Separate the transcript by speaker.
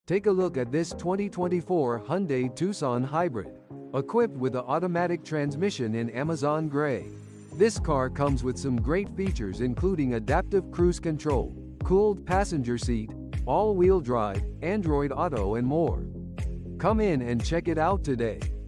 Speaker 1: Take a look at this 2024 Hyundai Tucson Hybrid. Equipped with an automatic transmission in Amazon Gray. This car comes with some great features including adaptive cruise control, cooled passenger seat, all-wheel drive, Android Auto and more. Come in and check it out today.